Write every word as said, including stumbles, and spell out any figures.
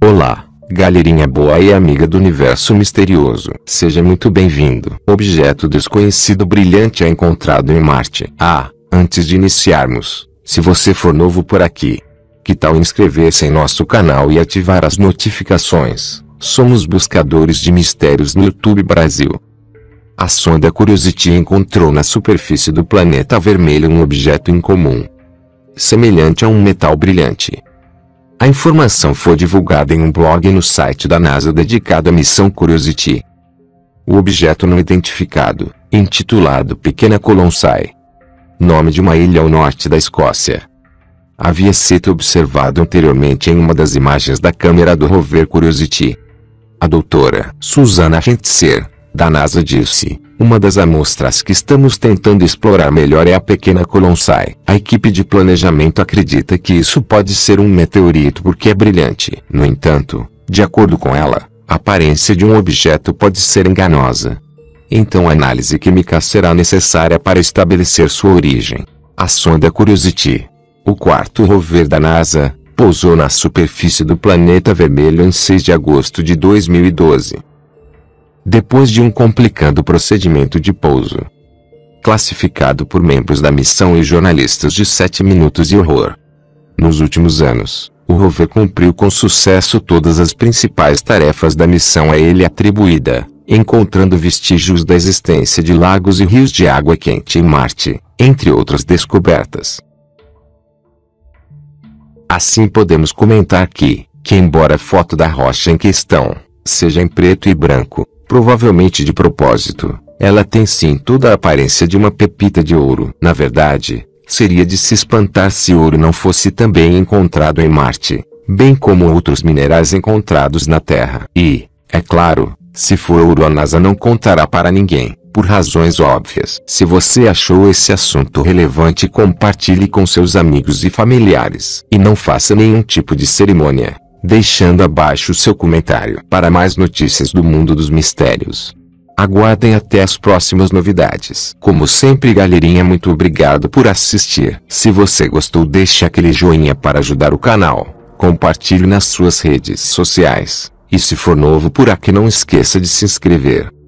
Olá, galerinha boa e amiga do universo misterioso. Seja muito bem-vindo. Objeto desconhecido brilhante é encontrado em Marte. Ah, antes de iniciarmos, se você for novo por aqui, que tal inscrever-se em nosso canal e ativar as notificações? Somos buscadores de mistérios no YouTube Brasil. A sonda Curiosity encontrou na superfície do planeta vermelho um objeto incomum, semelhante a um metal brilhante. A informação foi divulgada em um blog no site da NASA dedicado à missão Curiosity. O objeto não identificado, intitulado Pequena Colonsai, nome de uma ilha ao norte da Escócia, havia sido observado anteriormente em uma das imagens da câmera do rover Curiosity. A doutora Susana Hentzer, da NASA, disse: uma das amostras que estamos tentando explorar melhor é a Pequena Colonsai. A equipe de planejamento acredita que isso pode ser um meteorito porque é brilhante. No entanto, de acordo com ela, a aparência de um objeto pode ser enganosa. Então a análise química será necessária para estabelecer sua origem. A sonda Curiosity, o quarto rover da NASA, pousou na superfície do planeta vermelho em seis de agosto de dois mil e doze. Depois de um complicado procedimento de pouso, classificado por membros da missão e jornalistas de sete minutos e horror. Nos últimos anos, o rover cumpriu com sucesso todas as principais tarefas da missão a ele atribuída, encontrando vestígios da existência de lagos e rios de água quente em Marte, entre outras descobertas. Assim podemos comentar que, que embora a foto da rocha em questão seja em preto e branco, provavelmente de propósito, ela tem sim toda a aparência de uma pepita de ouro. Na verdade, seria de se espantar se ouro não fosse também encontrado em Marte, bem como outros minerais encontrados na Terra. E, é claro, se for ouro, a NASA não contará para ninguém, por razões óbvias. Se você achou esse assunto relevante, compartilhe com seus amigos e familiares. E não faça nenhum tipo de cerimônia, deixando abaixo o seu comentário. Para mais notícias do mundo dos mistérios, aguardem até as próximas novidades. Como sempre, galerinha, muito obrigado por assistir. Se você gostou, deixe aquele joinha para ajudar o canal, compartilhe nas suas redes sociais, e se for novo por aqui, não esqueça de se inscrever.